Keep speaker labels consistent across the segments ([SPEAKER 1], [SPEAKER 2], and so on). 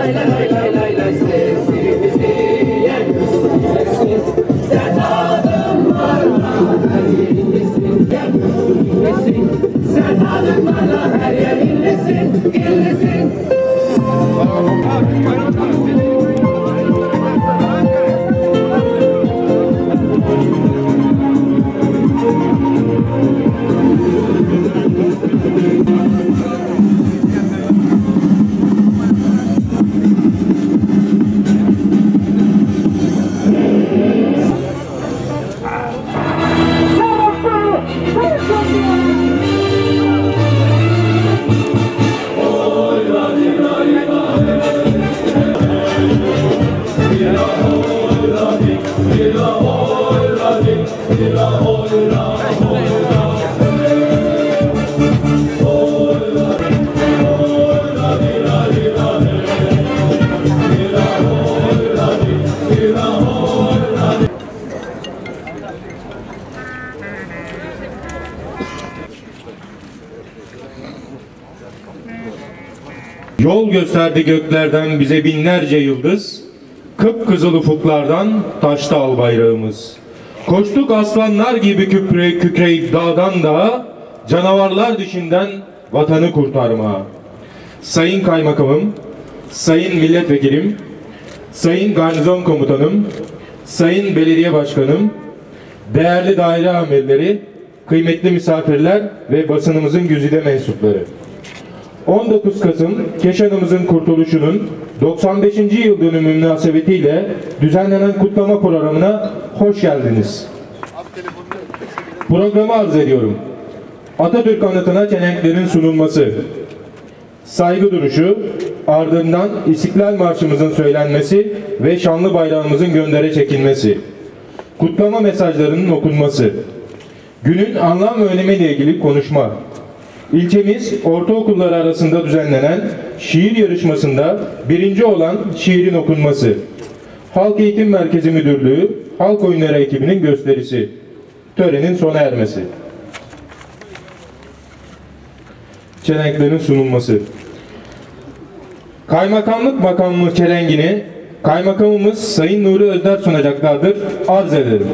[SPEAKER 1] lay lay lay lay lay sesimizi yükselsin. Sen adımlarla her yerindesin, yerindesin. Sen adımlarla her yerindesin, yerindesin.
[SPEAKER 2] Yol gösterdi göklerden bize binlerce yıldız, kıpkızıl ufuklardan taştı al bayrağımız. Koştuk aslanlar gibi kükreyip dağdan dağa, canavarlar dişinden vatanı kurtarma. Sayın Kaymakamım, Sayın Milletvekilim, Sayın Garnizon Komutanım, Sayın Belediye Başkanım, değerli daire amirleri, kıymetli misafirler ve basınımızın güzide mensupları. 19 Kasım Keşan'ımızın kurtuluşunun 95. yıl dönümü münasebetiyle düzenlenen kutlama programına hoş geldiniz. Programı arz ediyorum. Atatürk anıtına çelenklerin sunulması, saygı duruşu, ardından İstiklal Marşımızın söylenmesi ve şanlı bayrağımızın göndere çekilmesi, kutlama mesajlarının okunması, günün anlam ve önemiyle ilgili konuşma, İlçemiz ortaokulları arasında düzenlenen şiir yarışmasında birinci olan şiirin okunması, Halk Eğitim Merkezi Müdürlüğü Halk Oyunları ekibinin gösterisi, törenin sona ermesi, çelenklerin sunulması. Kaymakamlık makamı çelengini Kaymakamımız Sayın Nuri Özder sunacaklardır. Arz ederim.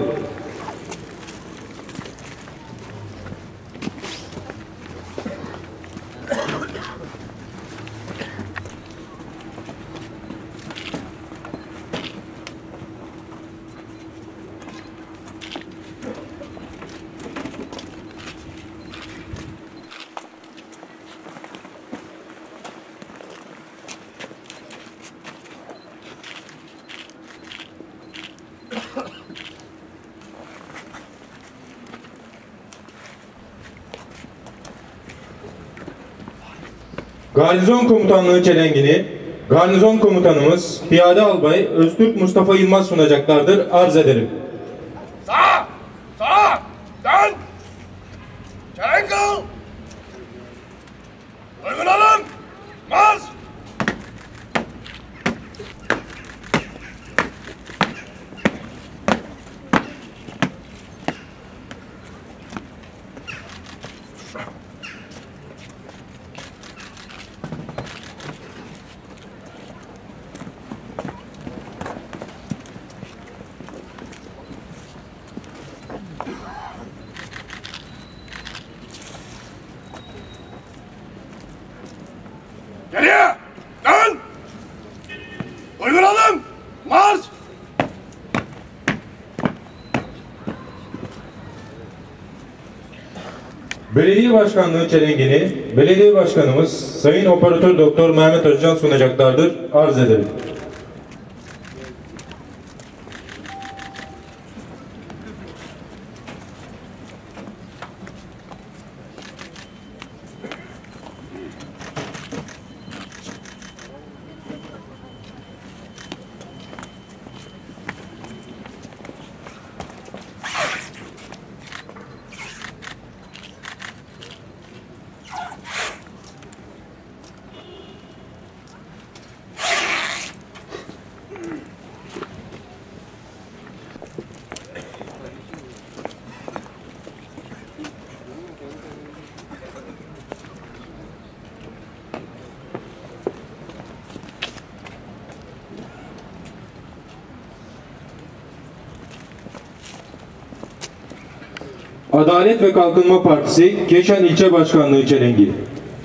[SPEAKER 2] Garnizon Komutanlığı çelengini Garnizon Komutanımız Piyade Albay Öztürk Mustafa Yılmaz sunacaklardır. Arz ederim.
[SPEAKER 3] Sağa! Sağa! Dön! Çelenk al! Uygulanın! Marş! Geriye! Dön! Uygulanın! Marş!
[SPEAKER 2] Belediye Başkanlığı çelengini Belediye Başkanımız Sayın Operatör Doktor Mehmet Özcan sunacaklardır. Arz ederim. Adalet ve Kalkınma Partisi Keşan İlçe Başkanlığı çelengi.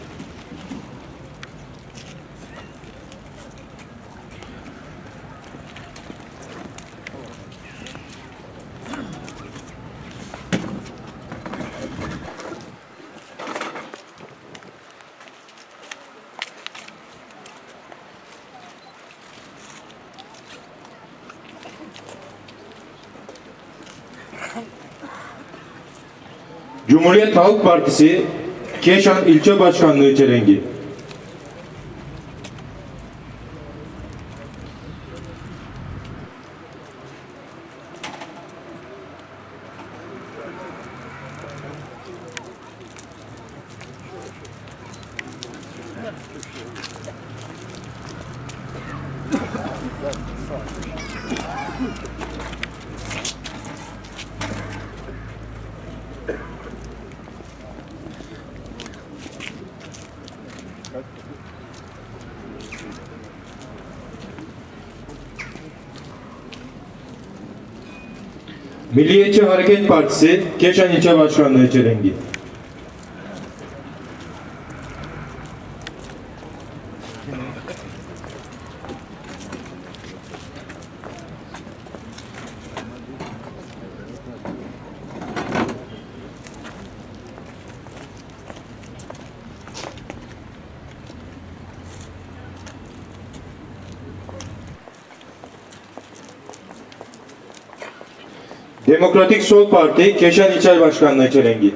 [SPEAKER 2] Cumhuriyet Halk Partisi Keşan İlçe Başkanlığı çelengi. Milliyetçi Hareket Partisi Keşan İlçe Başkanlığı çelengi. Demokratik Sol Parti Keşan İlçe Başkanlığı çelengi.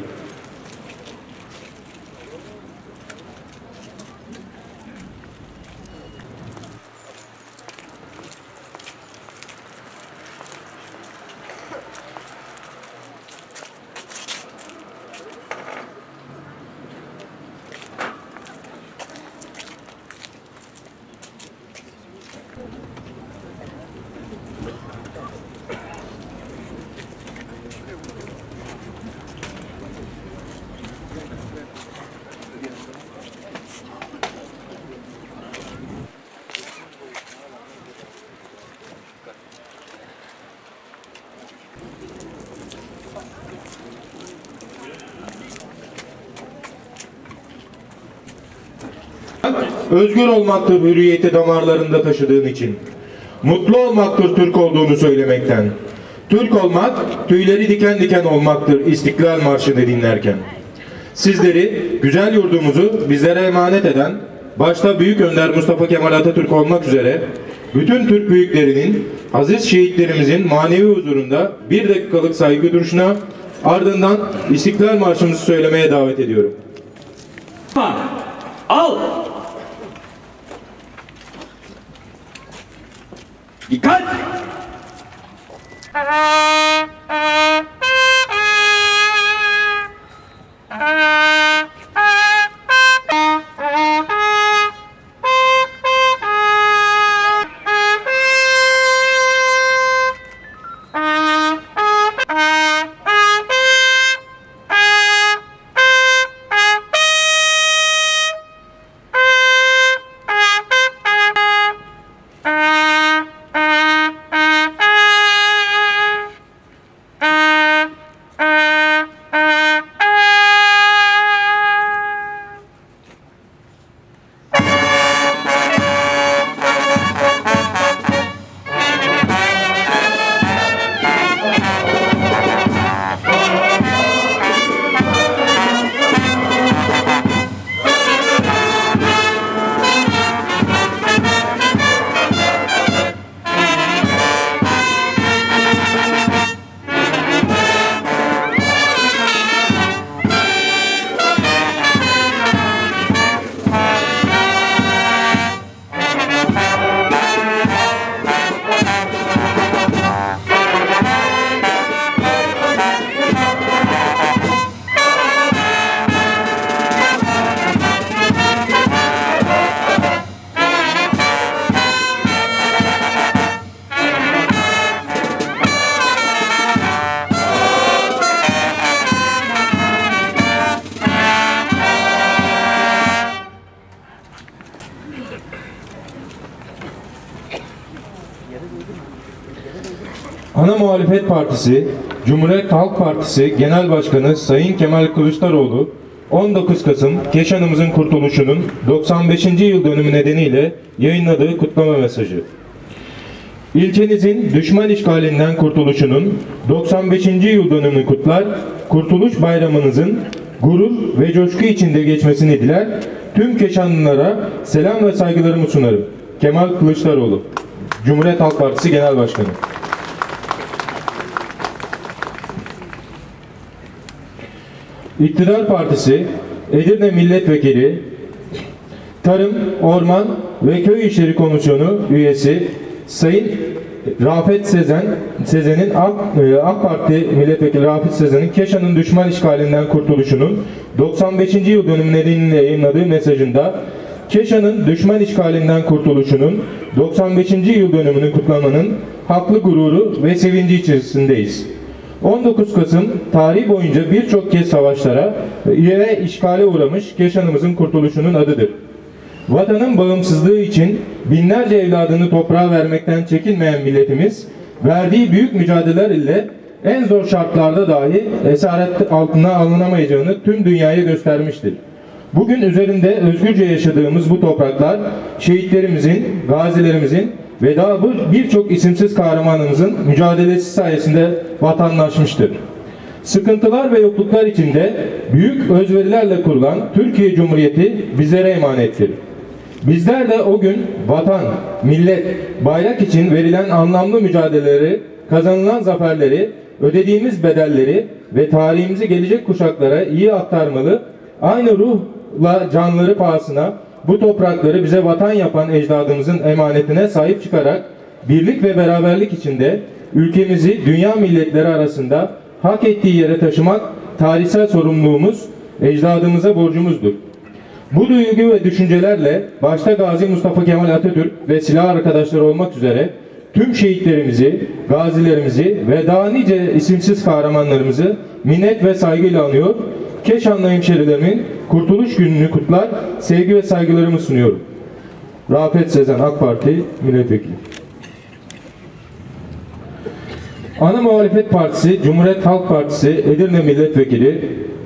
[SPEAKER 2] Özgür olmaktır hürriyeti damarlarında taşıdığın için. Mutlu olmaktır Türk olduğunu söylemekten. Türk olmak, tüyleri diken diken olmaktır İstiklal Marşı'nı dinlerken. Sizleri, güzel yurdumuzu bizlere emanet eden, başta Büyük Önder Mustafa Kemal Atatürk olmak üzere, bütün Türk büyüklerinin, aziz şehitlerimizin manevi huzurunda 1 dakikalık saygı duruşuna, ardından İstiklal Marşımızı söylemeye davet ediyorum.
[SPEAKER 1] Al! Dikkat!
[SPEAKER 2] Ana Muhalefet Partisi, Cumhuriyet Halk Partisi Genel Başkanı Sayın Kemal Kılıçdaroğlu, 19 Kasım Keşan'ımızın kurtuluşunun 95. yıl dönümü nedeniyle yayınladığı kutlama mesajı. İlçenizin düşman işgalinden kurtuluşunun 95. yıl dönümünü kutlar, Kurtuluş Bayramınızın gurur ve coşku içinde geçmesini diler, tüm Keşanlılara selam ve saygılarımı sunarım. Kemal Kılıçdaroğlu, Cumhuriyet Halk Partisi Genel Başkanı. İktidar Partisi, Edirne Milletvekili, Tarım, Orman ve Köy İşleri Komisyonu üyesi Sayın Rafet Sezen'in AK Parti Milletvekili Rafet Sezen'in Keşan'ın düşman işgalinden kurtuluşunun 95. yıl dönümü nedeniyle yayınladığı mesajında Keşan'ın düşman işgalinden kurtuluşunun 95. yıl dönümünü kutlamanın haklı gururu ve sevinci içerisindeyiz. 19 Kasım tarihi boyunca birçok kez savaşlara ve işgale uğramış Keşan'ımızın kurtuluşunun adıdır. Vatanın bağımsızlığı için binlerce evladını toprağa vermekten çekinmeyen milletimiz, verdiği büyük mücadeleler ile en zor şartlarda dahi esaret altına alınamayacağını tüm dünyaya göstermiştir. Bugün üzerinde özgürce yaşadığımız bu topraklar, şehitlerimizin, gazilerimizin ve daha birçok isimsiz kahramanımızın mücadelesi sayesinde vatandaşmıştır. Sıkıntılar ve yokluklar içinde büyük özverilerle kurulan Türkiye Cumhuriyeti bizlere emanettir. Bizler de o gün vatan, millet, bayrak için verilen anlamlı mücadeleleri, kazanılan zaferleri, ödediğimiz bedelleri ve tarihimizi gelecek kuşaklara iyi aktarmalı, aynı ruhla canları pahasına bu toprakları bize vatan yapan ecdadımızın emanetine sahip çıkarak birlik ve beraberlik içinde ülkemizi dünya milletleri arasında hak ettiği yere taşımak tarihsel sorumluluğumuz, ecdadımıza borcumuzdur. Bu duygu ve düşüncelerle başta Gazi Mustafa Kemal Atatürk ve silah arkadaşları olmak üzere tüm şehitlerimizi, gazilerimizi ve daha nice isimsiz kahramanlarımızı minnet ve saygıyla anıyor, Keşanlı hemşerilerimin Kurtuluş Günü'nü kutlar, sevgi ve saygılarımı sunuyorum. Rafet Sezen, AK Parti Milletvekili. Ana Muhalefet Partisi, Cumhuriyet Halk Partisi Edirne Milletvekili,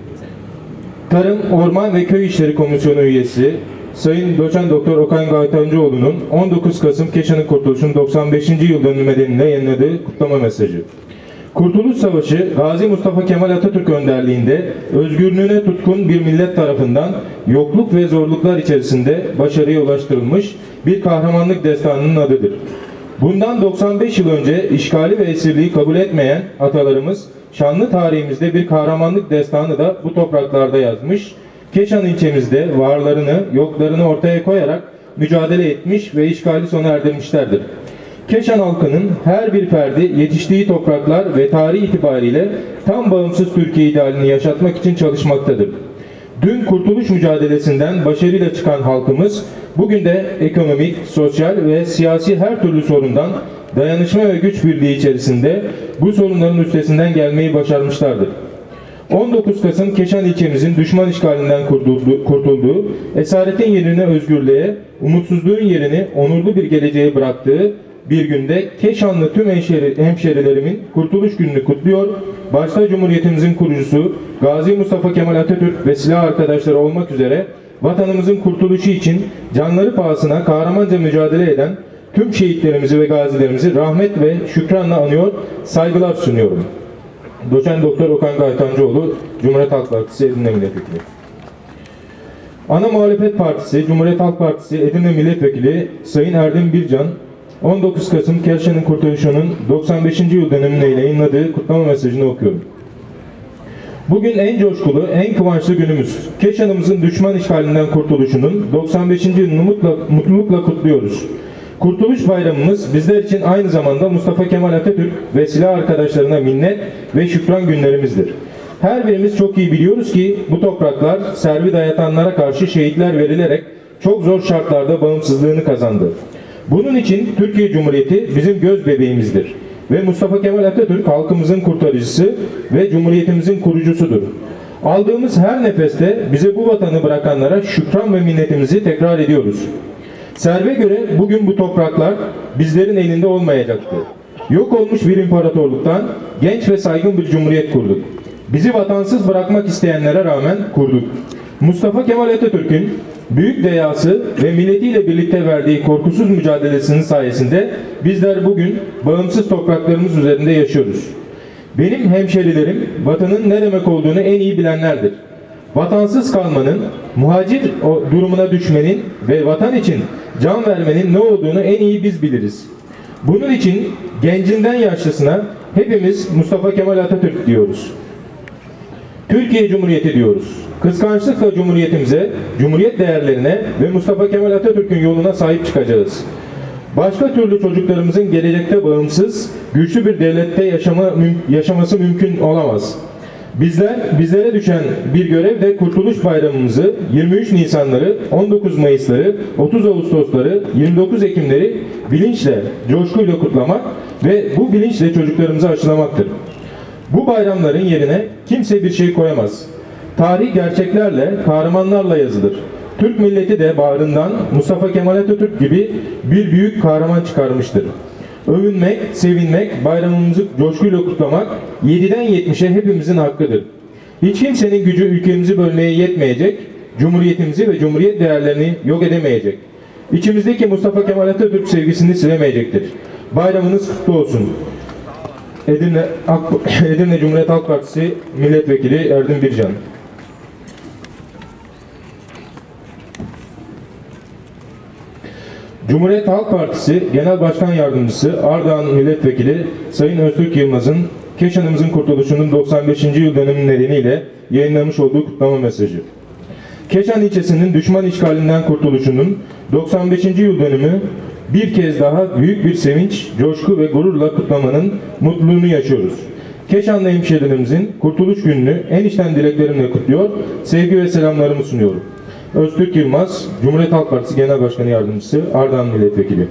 [SPEAKER 2] Tarım, Orman ve Köy İşleri Komisyonu üyesi Sayın Doçent Doktor Okan Gaytancıoğlu'nun 19 Kasım Keşan'ın kurtuluşunun 95. yıl dönümü nedeniyle yayınladığı kutlama mesajı. Kurtuluş Savaşı, Gazi Mustafa Kemal Atatürk önderliğinde özgürlüğüne tutkun bir millet tarafından yokluk ve zorluklar içerisinde başarıya ulaştırılmış bir kahramanlık destanının adıdır. Bundan 95 yıl önce işgali ve esirliği kabul etmeyen atalarımız, şanlı tarihimizde bir kahramanlık destanı da bu topraklarda yazmış, Keşan ilçemizde varlarını, yoklarını ortaya koyarak mücadele etmiş ve işgali sona erdirmişlerdir. Keşan halkının her bir ferdi yetiştiği topraklar ve tarih itibariyle tam bağımsız Türkiye idealini yaşatmak için çalışmaktadır. Dün kurtuluş mücadelesinden başarıyla çıkan halkımız bugün de ekonomik, sosyal ve siyasi her türlü sorundan dayanışma ve güç birliği içerisinde bu sorunların üstesinden gelmeyi başarmışlardır. 19 Kasım Keşan ilçemizin düşman işgalinden kurtulduğu, esaretin yerini özgürlüğe, umutsuzluğun yerini onurlu bir geleceğe bıraktığı bir günde Keşanlı tüm hemşerilerimin Kurtuluş Günü'nü kutluyor, başta Cumhuriyetimizin kurucusu Gazi Mustafa Kemal Atatürk ve silah arkadaşları olmak üzere vatanımızın kurtuluşu için canları pahasına kahramanca mücadele eden tüm şehitlerimizi ve gazilerimizi rahmet ve şükranla anıyor, saygılar sunuyorum. Doçent Doktor Okan Gaytancıoğlu, Cumhuriyet Halk Partisi Edirne Milletvekili. Ana Muhalefet Partisi, Cumhuriyet Halk Partisi Edirne Milletvekili Sayın Erdem Bilcan, 19 Kasım Keşan'ın kurtuluşunun 95. yıl dönümüne yayınladığı kutlama mesajını okuyorum. Bugün en coşkulu, en kıvançlı günümüz. Keşan'ımızın düşman işgalinden kurtuluşunun 95. yılını mutlulukla kutluyoruz. Kurtuluş Bayramımız bizler için aynı zamanda Mustafa Kemal Atatürk ve silah arkadaşlarına minnet ve şükran günlerimizdir. Her birimiz çok iyi biliyoruz ki bu topraklar servi dayatanlara karşı şehitler verilerek çok zor şartlarda bağımsızlığını kazandı. Bunun için Türkiye Cumhuriyeti bizim göz bebeğimizdir. Ve Mustafa Kemal Atatürk halkımızın kurtarıcısı ve Cumhuriyetimizin kurucusudur. Aldığımız her nefeste bize bu vatanı bırakanlara şükran ve minnetimizi tekrar ediyoruz. Serve göre bugün bu topraklar bizlerin elinde olmayacaktı. Yok olmuş bir imparatorluktan genç ve saygın bir cumhuriyet kurduk. Bizi vatansız bırakmak isteyenlere rağmen kurduk. Mustafa Kemal Atatürk'ün büyük deyası ve milletiyle birlikte verdiği korkusuz mücadelesinin sayesinde bizler bugün bağımsız topraklarımız üzerinde yaşıyoruz. Benim hemşerilerim vatanın ne demek olduğunu en iyi bilenlerdir. Vatansız kalmanın, muhacir durumuna düşmenin ve vatan için can vermenin ne olduğunu en iyi biz biliriz. Bunun için gencinden yaşlısına hepimiz Mustafa Kemal Atatürk diyoruz. Türkiye Cumhuriyeti diyoruz. Kıskançlıkla Cumhuriyetimize, Cumhuriyet değerlerine ve Mustafa Kemal Atatürk'ün yoluna sahip çıkacağız. Başka türlü çocuklarımızın gelecekte bağımsız, güçlü bir devlette yaşaması mümkün olamaz. Bizlere düşen bir görev de Kurtuluş Bayramımızı, 23 Nisanları, 19 Mayısları, 30 Ağustosları, 29 Ekimleri bilinçle, coşkuyla kutlamak ve bu bilinçle çocuklarımızı aşılamaktır. Bu bayramların yerine kimse bir şey koyamaz. Tarih gerçeklerle, kahramanlarla yazılır. Türk milleti de bağrından Mustafa Kemal Atatürk gibi bir büyük kahraman çıkarmıştır. Övünmek, sevinmek, bayramımızı coşkuyla kutlamak 7'den 70'e hepimizin hakkıdır. Hiç kimsenin gücü ülkemizi bölmeye yetmeyecek, cumhuriyetimizi ve cumhuriyet değerlerini yok edemeyecek. İçimizdeki Mustafa Kemal Atatürk sevgisini silemeyecektir. Bayramınız kutlu olsun. Edirne Cumhuriyet Halk Partisi Milletvekili Erdin Bircan. Cumhuriyet Halk Partisi Genel Başkan Yardımcısı Ardahan Milletvekili Sayın Öztürk Yılmaz'ın Keşan'ımızın kurtuluşunun 95. yıl dönümü nedeniyle yayınlamış olduğu kutlama mesajı. Keşan ilçesinin düşman işgalinden kurtuluşunun 95. yıl dönümü bir kez daha büyük bir sevinç, coşku ve gururla kutlamanın mutluluğunu yaşıyoruz. Keşanlı hemşehrilerimizin kurtuluş gününü en içten dileklerimle kutluyor, sevgi ve selamlarımı sunuyorum. Öztürk Yılmaz, Cumhuriyet Halk Partisi Genel Başkanı Yardımcısı, Ardahan Milletvekili.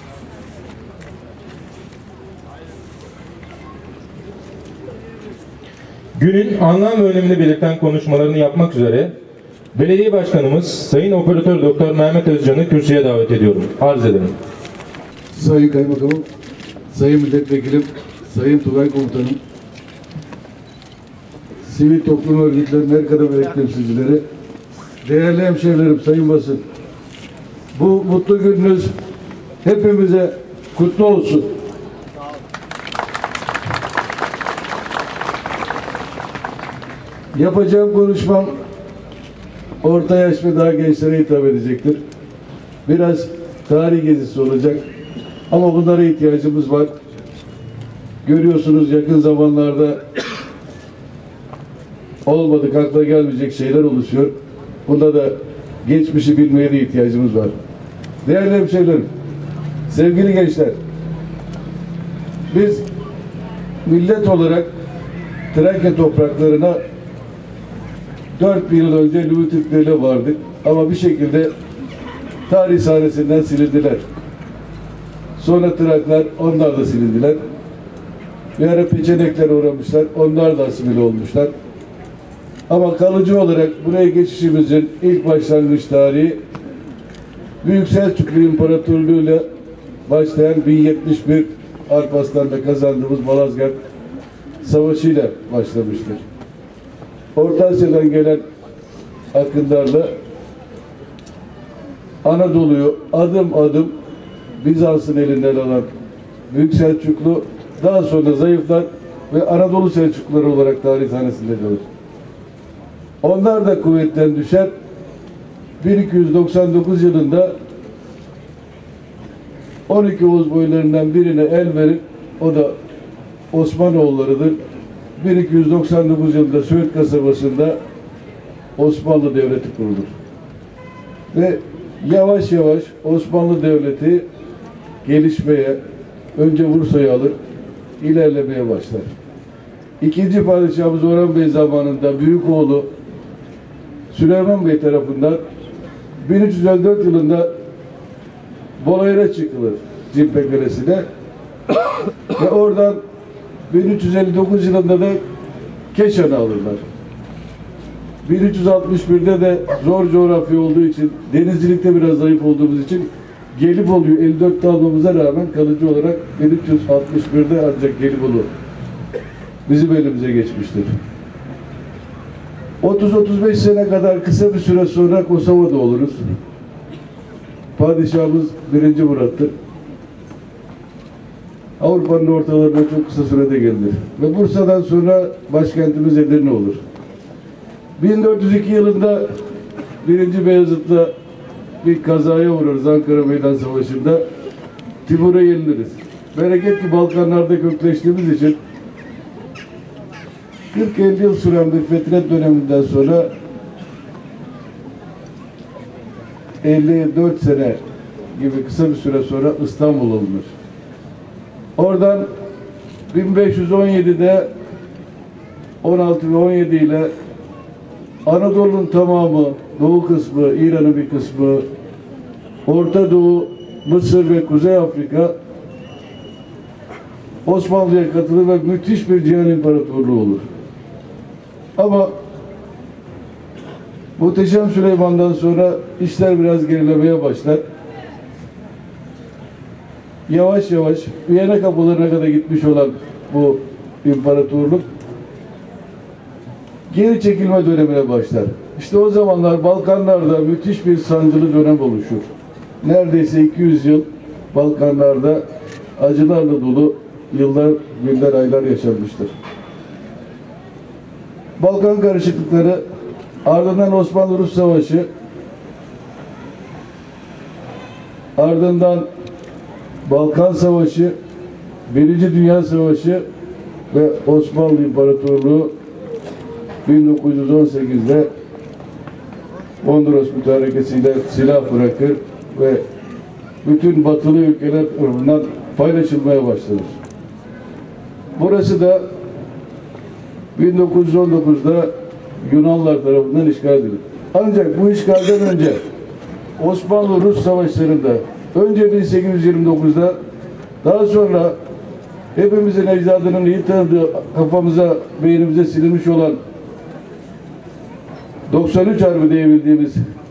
[SPEAKER 2] Günün anlam ve önemini belirten konuşmalarını yapmak üzere Belediye Başkanımız Sayın Operatör Doktor Mehmet Özcan'ı kürsüye davet ediyorum. Arz ederim.
[SPEAKER 4] Sayın Kaymakamım, Sayın Milletvekilim, Sayın Tugay Komutanım, sivil toplum örgütlerinin her kademeli temsilcileri, değerli hemşehrilerim, sayın basın, bu mutlu gününüz hepimize kutlu olsun. Yapacağım konuşmam orta yaş ve daha gençlere hitap edecektir. Biraz tarih gezisi olacak ama bunlara ihtiyacımız var. Görüyorsunuz yakın zamanlarda olmadık, akla gelmeyecek şeyler oluşuyor. Bunda da geçmişi bilmeye de ihtiyacımız var. Değerli hemşehrilerim, sevgili gençler, biz millet olarak Trakya topraklarına 4 yıl önce Louis Türklerle vardık ama bir şekilde tarih sahnesinden silindiler. Sonra Traklar, onlar da silindiler. Bir ara Peçenekler uğramışlar, onlar da asimile olmuşlar. Ama kalıcı olarak buraya geçişimizin ilk başlangıç tarihi Büyük Selçuklu İmparatorluğu'yla başlayan 1071 Alparslan'da kazandığımız Malazgirt Savaşı'yla başlamıştır. Orta Asya'dan gelen akınlarla Anadolu'yu adım adım Bizans'ın elinden alan Büyük Selçuklu daha sonra zayıflar ve Anadolu Selçukluları olarak tarih sahnesinde kalır. Onlar da kuvvetten düşer. 1299 yılında 12 Oğuz boylarından birine el verir. O da Osmanoğullarıdır. 1299 yılında Söğüt kasabasında Osmanlı Devleti kurulur. Ve yavaş yavaş Osmanlı Devleti gelişmeye, önce Bursa'yı alır, ilerlemeye başlar. İkinci padişahımız Orhan Bey zamanında büyük oğlu Süleyman Bey tarafından 1354 yılında Bolayır'a çıkılır Cimpek Kalesi'ne ve oradan 1359 yılında da Keşan'ı alırlar. 1361'de de zor coğrafya olduğu için, denizcilikte biraz zayıf olduğumuz için Gelibolu'yu 54'te almamıza rağmen kalıcı olarak 1361'de ancak Gelibolu bizim elimize geçmiştir. 30-35 sene kadar kısa bir süre sonra Kosova'da oluruz. Padişahımız 1. Murat'tır. Avrupa'nın ortalarına çok kısa sürede gelir. Ve Bursa'dan sonra başkentimiz Edirne olur. 1402 yılında 1. Beyazıt'la bir kazaya uğrarız Ankara Meydan Savaşı'nda. Timur'a yeniliriz. Bereket ki Balkanlarda kökleştiğimiz için 40-50 yıl süren bir fetret döneminden sonra 54 sene gibi kısa bir süre sonra İstanbul alınır. Oradan 1517'de 16 ve 17 ile Anadolu'nun tamamı, Doğu kısmı, İran'ın bir kısmı, Orta Doğu, Mısır ve Kuzey Afrika Osmanlı'ya katılır ve müthiş bir cihan imparatorluğu olur. Ama Muhteşem Süleyman'dan sonra işler biraz gerilemeye başlar. Yavaş yavaş Viyana kapılarına kadar gitmiş olan bu imparatorluk geri çekilme dönemine başlar. İşte o zamanlar Balkanlarda müthiş bir sancılı dönem oluşur. Neredeyse 200 yıl Balkanlarda acılarla dolu yıllar, günler, aylar yaşanmıştır. Balkan karışıklıkları, ardından Osmanlı-Rus Savaşı, ardından Balkan Savaşı, Birinci Dünya Savaşı ve Osmanlı İmparatorluğu 1918'de Mondros Mütarekesi'yle silah bırakır ve bütün batılı ülkeler tarafından paylaşılmaya başlanır. Burası da 1919'da Yunanlar tarafından işgal edilir. Ancak bu işgalden önce Osmanlı-Rus savaşlarında önce 1829'da daha sonra hepimizin ecdadının iyi tanıdığı kafamıza, beynimize silinmiş olan 93 Harbi diye bildiğimiz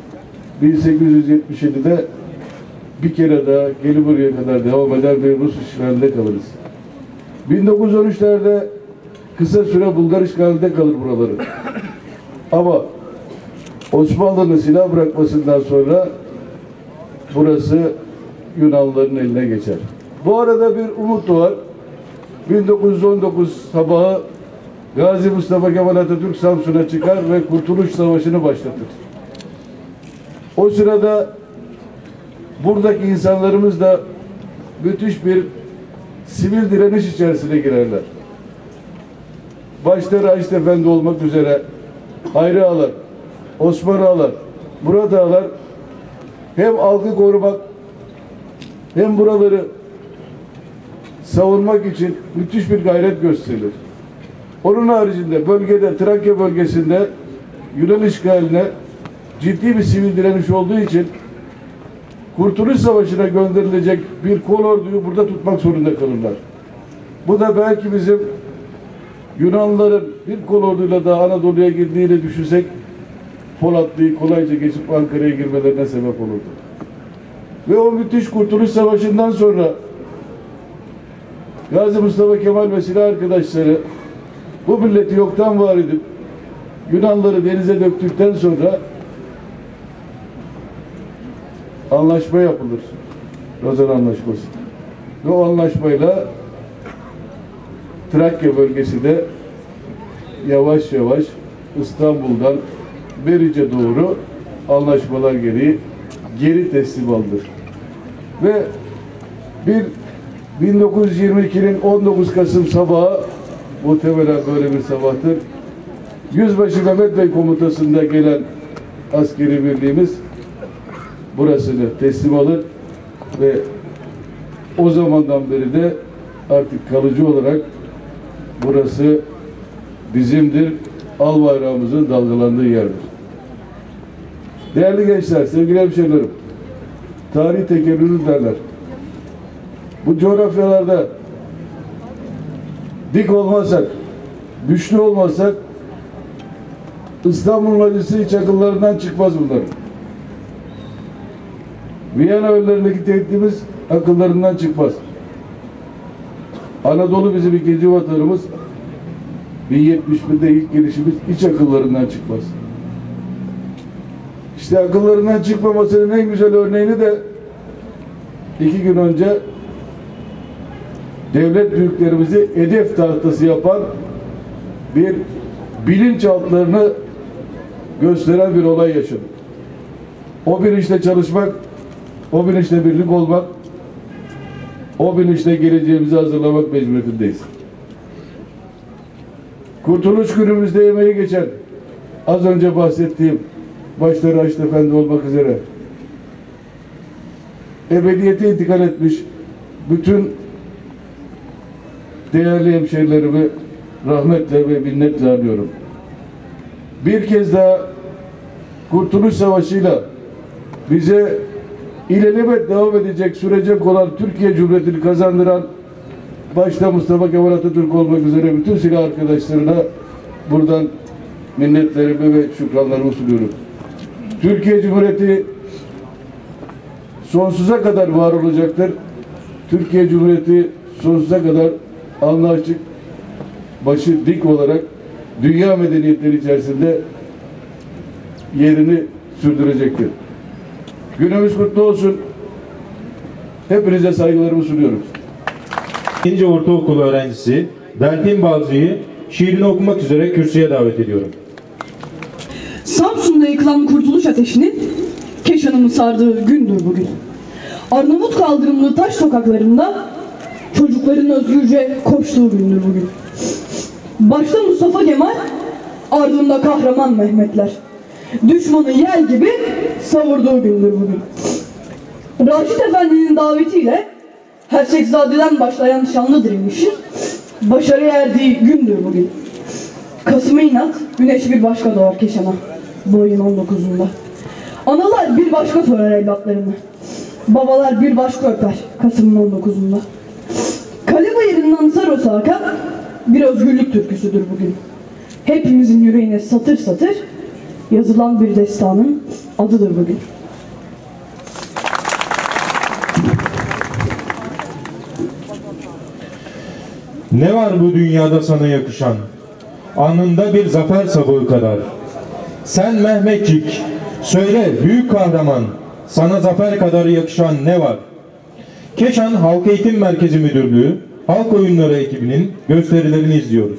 [SPEAKER 4] 1877'de bir kere daha Gelibolu'ya kadar devam eden bir Rus işgalinde kalırız. 1913'lerde kısa süre Bulgar işgalinde kalır buraları. Ama Osmanlı'nın silah bırakmasından sonra burası Yunanlıların eline geçer. Bu arada bir umut var. 1919 sabahı Gazi Mustafa Kemal Atatürk Samsun'a çıkar ve Kurtuluş Savaşı'nı başlatır. O sırada buradaki insanlarımız da müthiş bir sivil direniş içerisine girerler. Başta Raşit Efendi olmak üzere Hayri Ağalar, Osman Ağalar, Murat Ağalar hem halkı korumak hem buraları savunmak için müthiş bir gayret gösterilir. Onun haricinde bölgede, Trakya bölgesinde Yunan işgaline ciddi bir sivil direniş olduğu için Kurtuluş Savaşı'na gönderilecek bir kol orduyu burada tutmak zorunda kalırlar. Bu da belki bizim Yunanlıların bir kol orduyla daha Anadolu'ya girdiğini düşünsek Polatlı'yı kolayca geçip Ankara'ya girmelerine sebep olurdu. Ve o müthiş Kurtuluş Savaşı'ndan sonra Gazi Mustafa Kemal ve silah arkadaşları bu milleti yoktan var edip Yunanlıları denize döktükten sonra anlaşma yapılır. Lozan Anlaşması. Ve o anlaşmayla Trakya bölgesi de yavaş yavaş İstanbul'dan Berice doğru anlaşmalar gereği geri teslim alınır. Ve 1922'nin 19 Kasım sabahı, muhtemelen böyle bir sabahtır, Yüzbaşı Mehmet Bey komutasında gelen askeri birliğimiz burasını teslim alır ve o zamandan beri de artık kalıcı olarak burası bizimdir, al bayrağımızın dalgalandığı yerdir. Değerli gençler, sevgili hemşehrilerim, tarih tekerrürü derler. Bu coğrafyalarda dik olmazsak, güçlü olmazsak İstanbul'un acısı hiç akıllarından çıkmaz bunların. Viyana önlerindeki tehditimiz akıllarından çıkmaz. Anadolu bizim ikinci vatanımız. 1071'de ilk gelişimiz hiç akıllarından çıkmaz. İşte akıllarından çıkmamasının en güzel örneğini de 2 gün önce devlet büyüklerimizi hedef tahtası yapan bir bilinçaltlarını gösteren bir olay yaşadık. O bilinçle çalışmak, o bilinçle birlik olmak, o bilinçle geleceğimizi hazırlamak mecburiyetindeyiz. Kurtuluş günümüzde emeği geçen, az önce bahsettiğim, başta Raşit Efendi olmak üzere, ebediyete intikal etmiş bütün değerli hemşehrilerimi rahmetle ve minnetle anıyorum. Bir kez daha Kurtuluş Savaşı'yla bize ilelebet devam edecek, sürecek olan Türkiye Cumhuriyeti'ni kazandıran başta Mustafa Kemal Atatürk olmak üzere bütün silah arkadaşlarına buradan minnetlerimi ve şükranlarımı sunuyorum. Türkiye Cumhuriyeti sonsuza kadar var olacaktır. Türkiye Cumhuriyeti sonsuza kadar alnı açık, başı dik olarak dünya medeniyetleri içerisinde yerini sürdürecektir. Günümüz kutlu olsun. Hepinize saygılarımı sunuyorum.
[SPEAKER 2] 2. Ortaokulu öğrencisi Delfin Balcı'yı şiirini okumak üzere kürsüye davet ediyorum.
[SPEAKER 5] Samsun'da yıkılan kurtuluş ateşinin Keşan'ımı sardığı gündür bugün. Arnavut kaldırımlı taş sokaklarında çocukların özgürce koştuğu gündür bugün. Başta Mustafa Kemal, ardında kahraman Mehmetler. Düşmanı yel gibi savurduğu gündür bugün. Raşit Efendi'nin davetiyle Hersekzade'den başlayan şanlı direnişin başarıya erdiği gündür bugün. Kasım'a inat, güneş bir başka doğar Keşan'a bu ayın 19'unda. Analar bir başka sorar evlatlarını. Babalar bir başka öper Kasım'ın 19'unda. Kale bayırından Saros'a akan bir özgürlük türküsüdür bugün. Hepimizin yüreğine satır satır yazılan bir destanın adıdır bugün.
[SPEAKER 2] Ne var bu dünyada sana yakışan? Alnında bir zafer sabahı kadar. Sen Mehmetçik, söyle büyük kahraman, sana zafer kadar yakışan ne var? Keşan Halk Eğitim Merkezi Müdürlüğü, Halk Oyunları ekibinin gösterilerini izliyoruz.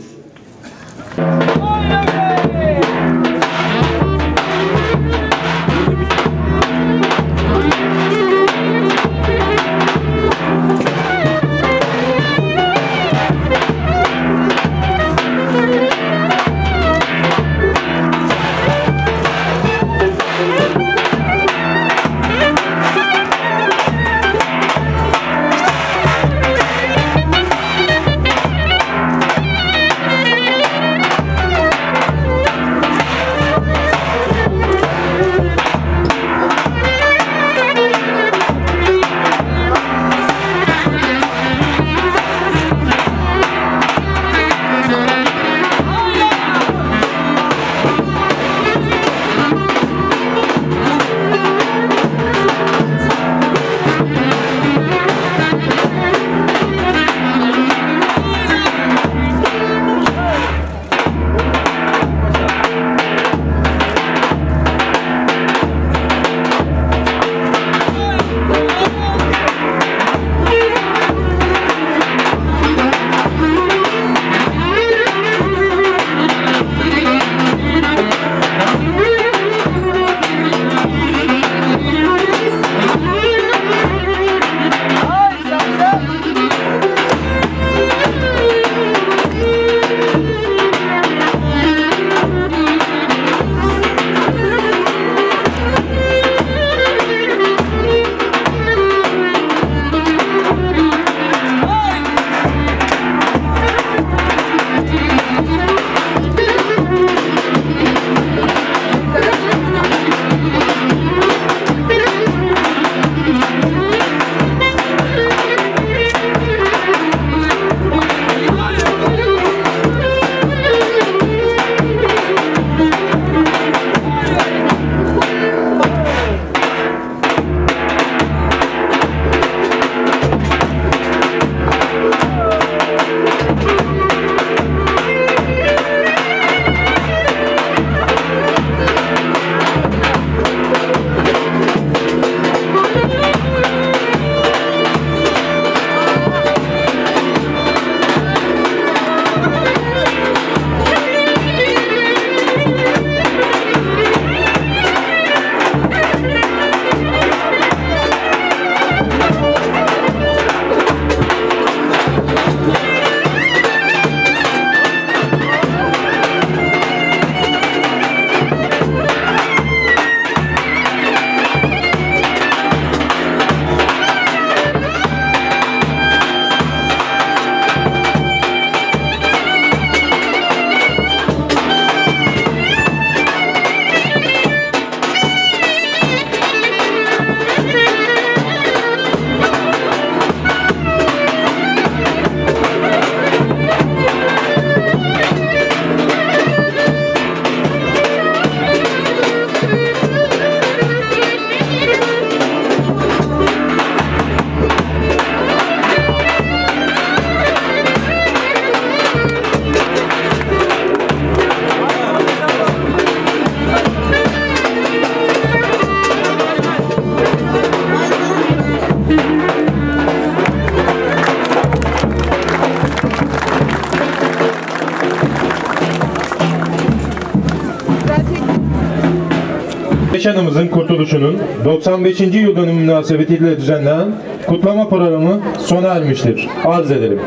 [SPEAKER 2] bayrağımızın kurtuluşunun 95. yıl dönümü münasebetiyle düzenlenen kutlama programı sona ermiştir. Arz ederim.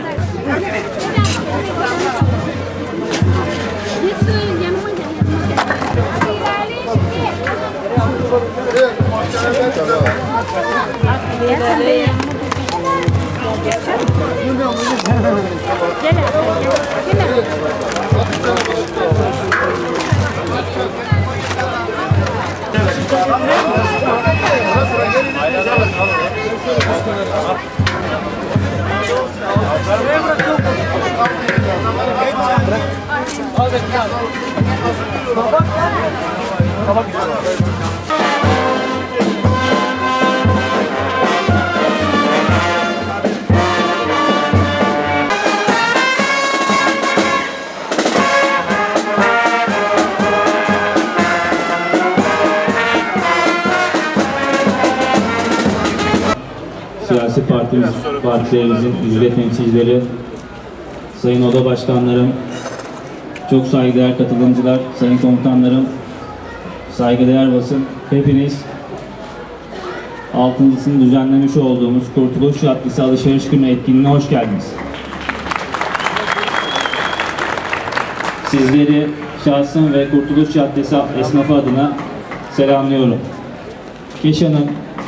[SPEAKER 6] Siyasi partilerimizin yüzde temsilcileri, sayın oda başkanlarım, çok saygıdeğer katılımcılar, sayın komutanlarım, saygıdeğer basın, hepiniz 6.sını düzenlemiş olduğumuz Kurtuluş Caddesi Alışveriş Günü etkinliğine hoş geldiniz. Sizleri şahsım ve Kurtuluş Caddesi esnafı adına selamlıyorum. Keşan'ın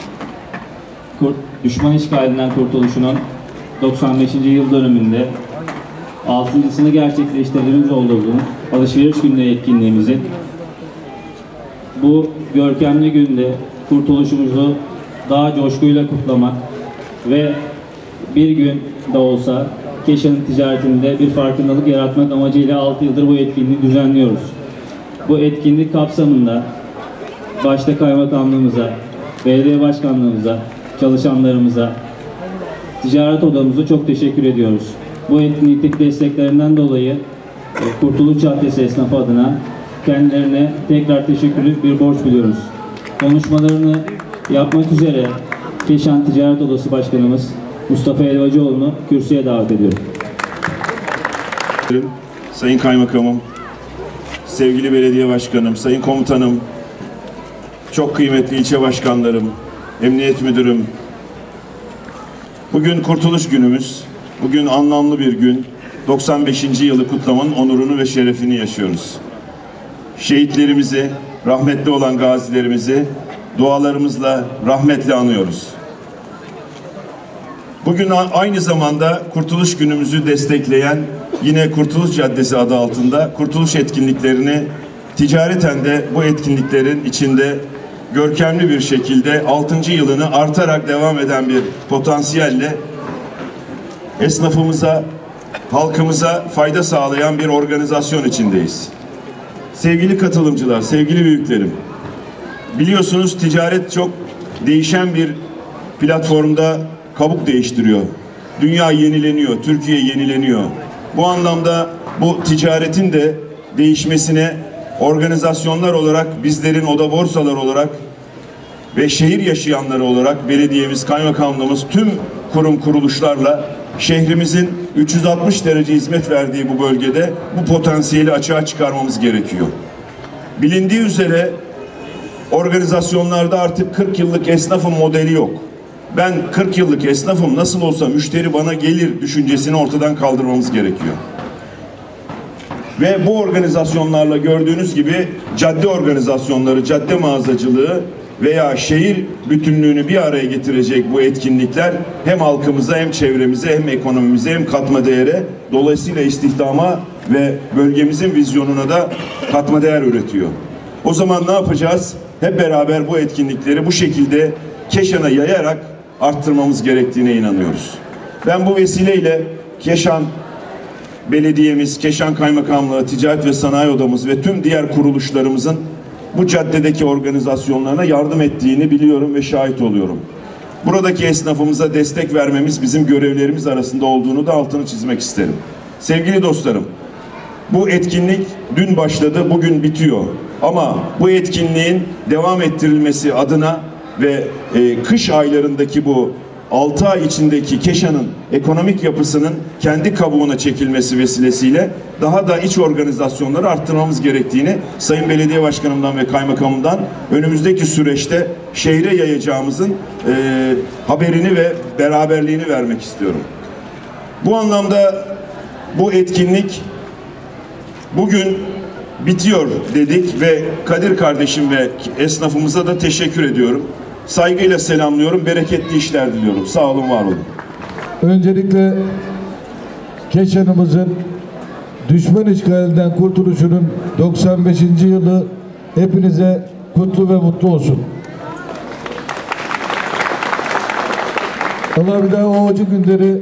[SPEAKER 6] düşman işgalinden kurtuluşunun 95. yıl dönümünde 6.sını gerçekleştirdiğimiz olduğumuz Alışveriş Günü etkinliğimizin bu görkemli günde kurtuluşumuzu daha coşkuyla kutlamak ve bir gün da olsa Keşan'ın ticaretinde bir farkındalık yaratmak amacıyla 6 yıldır bu etkinliği düzenliyoruz. Bu etkinlik kapsamında başta kaymakamlığımıza, belediye başkanlığımıza, çalışanlarımıza, ticaret odamıza çok teşekkür ediyoruz. Bu etkinlikteki desteklerinden dolayı Kurtuluş Caddesi esnafı adına kendilerine tekrar teşekkürlü bir borç biliyoruz. Konuşmalarını yapmak üzere Keşan Ticaret Odası Başkanımız Mustafa Elvacıoğlu'nu kürsüye davet ediyorum.
[SPEAKER 7] Sayın Kaymakamım, sevgili belediye başkanım, sayın komutanım, çok kıymetli ilçe başkanlarım, emniyet müdürüm. Bugün Kurtuluş Günümüz, bugün anlamlı bir gün. 95. yılı kutlamanın onurunu ve şerefini yaşıyoruz. Şehitlerimizi, rahmetli olan gazilerimizi dualarımızla rahmetle anıyoruz. Bugün aynı zamanda Kurtuluş Günümüzü destekleyen yine Kurtuluş Caddesi adı altında Kurtuluş etkinliklerini ticareten de bu etkinliklerin içinde görkemli bir şekilde 6. yılını artarak devam eden bir potansiyelle esnafımıza, halkımıza fayda sağlayan bir organizasyon içindeyiz. Sevgili katılımcılar, sevgili büyüklerim, biliyorsunuz ticaret çok değişen bir platformda kabuk değiştiriyor. Dünya yenileniyor, Türkiye yenileniyor. Bu anlamda bu ticaretin de değişmesine organizasyonlar olarak, bizlerin oda borsalar olarak ve şehir yaşayanları olarak belediyemiz, kaymakamlığımız tüm kurum kuruluşlarla şehrimizin 360 derece hizmet verdiği bu bölgede bu potansiyeli açığa çıkarmamız gerekiyor. Bilindiği üzere organizasyonlarda artık 40 yıllık esnafın modeli yok. Ben 40 yıllık esnafım, nasıl olsa müşteri bana gelir düşüncesini ortadan kaldırmamız gerekiyor. Ve bu organizasyonlarla gördüğünüz gibi cadde organizasyonları, cadde mağazacılığı veya şehir bütünlüğünü bir araya getirecek bu etkinlikler hem halkımıza hem çevremize hem ekonomimize hem katma değere, dolayısıyla istihdama ve bölgemizin vizyonuna da katma değer üretiyor. O zaman ne yapacağız? Hep beraber bu etkinlikleri bu şekilde Keşan'a yayarak arttırmamız gerektiğine inanıyoruz. Ben bu vesileyle Keşan Belediyemiz, Keşan Kaymakamlığı, Ticaret ve Sanayi Odamız ve tüm diğer kuruluşlarımızın bu caddedeki organizasyonlarına yardım ettiğini biliyorum ve şahit oluyorum. Buradaki esnafımıza destek vermemiz bizim görevlerimiz arasında olduğunu da altını çizmek isterim. Sevgili dostlarım, bu etkinlik dün başladı, bugün bitiyor. Ama bu etkinliğin devam ettirilmesi adına ve kış aylarındaki bu 6 ay içindeki Keşan'ın ekonomik yapısının kendi kabuğuna çekilmesi vesilesiyle daha da iç organizasyonları arttırmamız gerektiğini Sayın Belediye Başkanımdan ve Kaymakamımdan önümüzdeki süreçte şehre yayacağımızın haberini ve beraberliğini vermek istiyorum. Bu anlamda bu etkinlik bugün bitiyor dedik ve Kadir kardeşim ve esnafımıza da teşekkür ediyorum. Saygıyla selamlıyorum, bereketli işler diliyorum. Sağ olun, var olun.
[SPEAKER 4] Öncelikle Keşan'ımızın düşman işgalinden kurtuluşunun 95. yılı hepinize kutlu ve mutlu olsun. Allah bir daha o acı günleri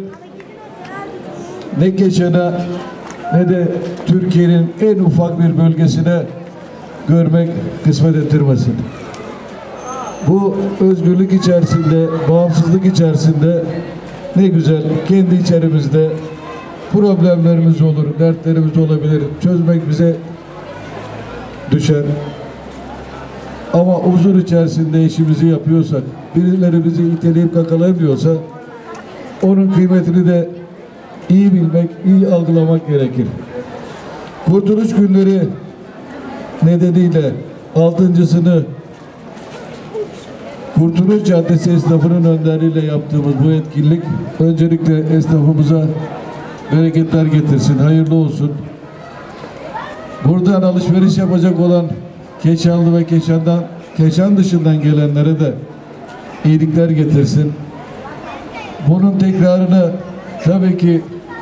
[SPEAKER 4] ne Keşan'a ne de Türkiye'nin en ufak bir bölgesine görmek kısmet ettirmesin. Bu özgürlük içerisinde, bağımsızlık içerisinde ne güzel kendi içerimizde problemlerimiz olur, dertlerimiz olabilir. Çözmek bize düşer. Ama huzur içerisinde işimizi yapıyorsak, birileri bizi iteleyip kakalayamıyorsa onun kıymetini de iyi bilmek, iyi algılamak gerekir. Kurtuluş günleri nedeniyle 6.sını Kurtuluş Caddesi esnafının önderliğiyle yaptığımız bu etkinlik öncelikle esnafımıza bereketler getirsin, hayırlı olsun. Buradan alışveriş yapacak olan Keşanlı ve Keşan dışından gelenlere de iyilikler getirsin. Bunun tekrarını tabii ki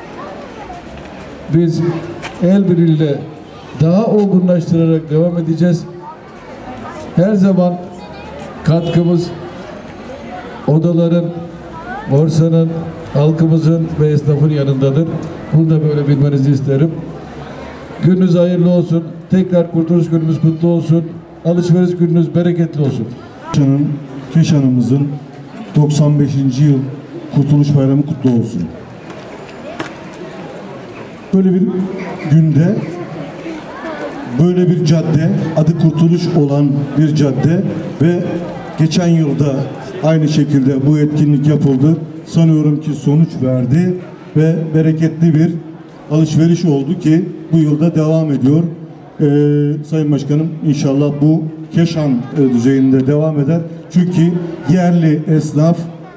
[SPEAKER 4] biz el birliğiyle daha olgunlaştırarak devam edeceğiz. Her zaman katkımız odaların, borsanın, halkımızın ve esnafın yanındadır. Bunu da böyle bilmenizi isterim. Gününüz hayırlı olsun. Tekrar Kurtuluş Günümüz kutlu olsun. Alışveriş gününüz bereketli olsun.
[SPEAKER 8] Keşan'ımızın 95. yıl Kurtuluş Bayramı kutlu olsun. Böyle bir günde, böyle bir cadde, adı Kurtuluş olan bir cadde ve geçen yılda aynı şekilde bu etkinlik yapıldı. Sanıyorum ki sonuç verdi ve bereketli bir alışveriş oldu ki bu yılda devam ediyor. Sayın Başkanım, inşallah bu Keşan düzeyinde devam eder. Çünkü yerli esnaf,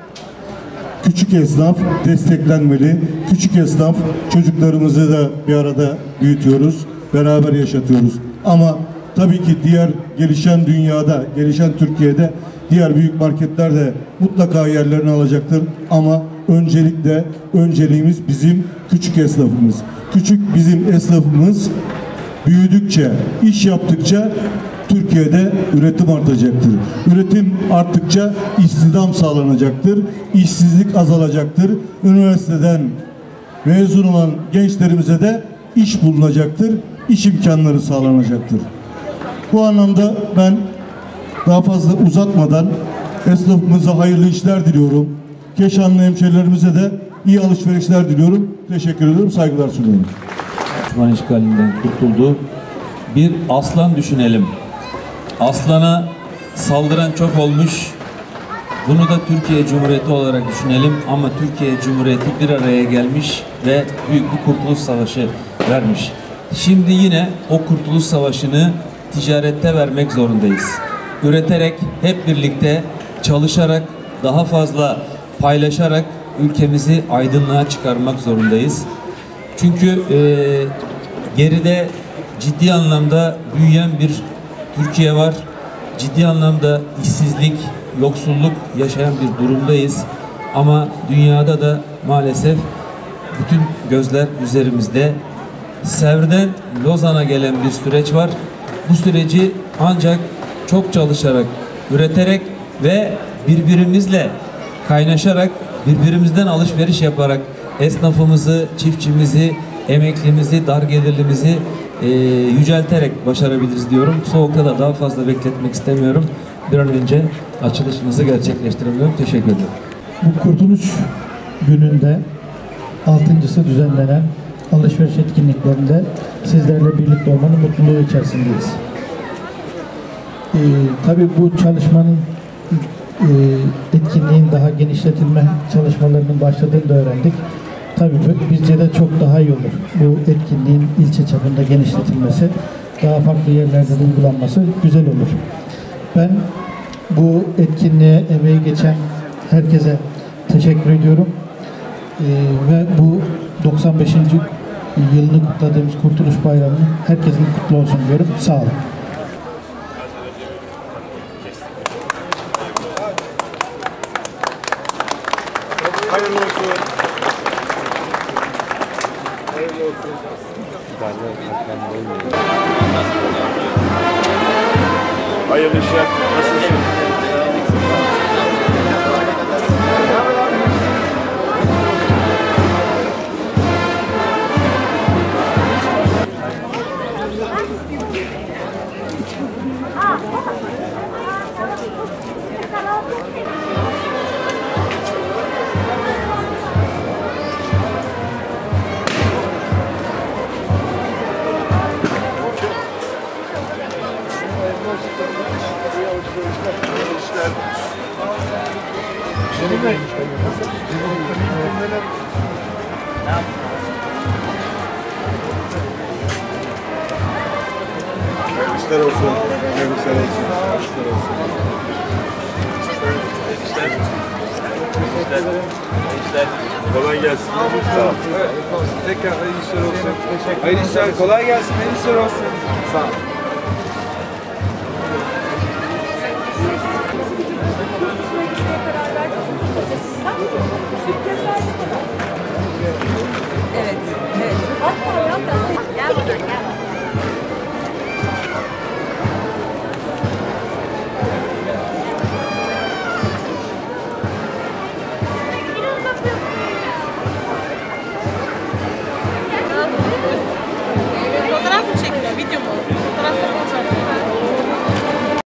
[SPEAKER 8] küçük esnaf desteklenmeli. Küçük esnaf çocuklarımızı da bir arada büyütüyoruz, beraber yaşatıyoruz. Ama tabii ki diğer gelişen dünyada, gelişen Türkiye'de diğer büyük marketler de mutlaka yerlerini alacaktır. Ama önceliğimiz bizim küçük esnafımız. Küçük bizim esnafımız büyüdükçe, iş yaptıkça Türkiye'de üretim artacaktır. Üretim arttıkça istihdam sağlanacaktır. İşsizlik azalacaktır. Üniversiteden mezun olan gençlerimize de iş bulunacaktır. İş imkanları sağlanacaktır. Bu anlamda ben daha fazla uzatmadan esnafımıza hayırlı işler diliyorum. Keşanlı hemşehrilerimize de iyi alışverişler diliyorum. Teşekkür ediyorum. Saygılar sunuyorum.
[SPEAKER 9] Düşman işgalinden kurtuldu. Bir aslan düşünelim. Aslana saldıran çok olmuş. Bunu da Türkiye Cumhuriyeti olarak düşünelim. Ama Türkiye Cumhuriyeti bir araya gelmiş ve büyük bir kurtuluş savaşı vermiş. Şimdi yine o kurtuluş savaşını ticarette vermek zorundayız. Üreterek, hep birlikte çalışarak, daha fazla paylaşarak ülkemizi aydınlığa çıkarmak zorundayız. Çünkü geride ciddi anlamda büyüyen bir Türkiye var. Ciddi anlamda işsizlik, yoksulluk yaşayan bir durumdayız. Ama dünyada da maalesef bütün gözler üzerimizde. Sevr'den Lozan'a gelen bir süreç var. Bu süreci ancak çok çalışarak, üreterek ve birbirimizle kaynaşarak, birbirimizden alışveriş yaparak esnafımızı, çiftçimizi, emeklimizi, dar gelirlimizi yücelterek başarabiliriz diyorum. Soğukta da daha fazla bekletmek istemiyorum. Bir an önce açılışınızı gerçekleştirelim. Teşekkür ederim.
[SPEAKER 10] Bu Kurtuluş Günü'nde 6.sı düzenlenen alışveriş etkinliklerinde sizlerle birlikte olmanın mutluluğu içerisindeyiz. Tabii bu çalışmanın etkinliğin daha genişletilme çalışmalarının başladığını da öğrendik. Tabii bizce de çok daha iyi olur. Bu etkinliğin ilçe çapında genişletilmesi, daha farklı yerlerde de uygulanması güzel olur. Ben bu etkinliğe emeği geçen herkese teşekkür ediyorum. Ve bu 95. yılını kutladığımız Kurtuluş Bayramı'nın herkesin kutlu olsun diyorum. Sağ olun.
[SPEAKER 3] Hayırlı olsun. Hayırlı olsun. Hayırlı işler. Nasılsın? İşler olsun. İşler olsun. Kolay gelsin. Sağ ol. Tekrar hayırlı işler olsun. Hayırlı işler. Kolay gelsin. Hayırlı işler olsun. Sağ ol.
[SPEAKER 11] Evet. Evet. Gel buraya gel.